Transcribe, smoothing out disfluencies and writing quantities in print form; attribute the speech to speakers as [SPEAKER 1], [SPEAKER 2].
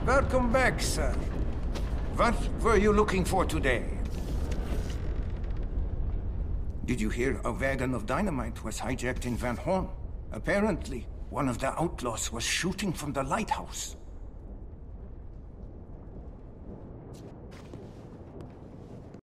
[SPEAKER 1] Welcome back, sir. What were you looking for today? Did you hear a wagon of dynamite was hijacked in Van Horn? Apparently, one of the outlaws was shooting from the lighthouse.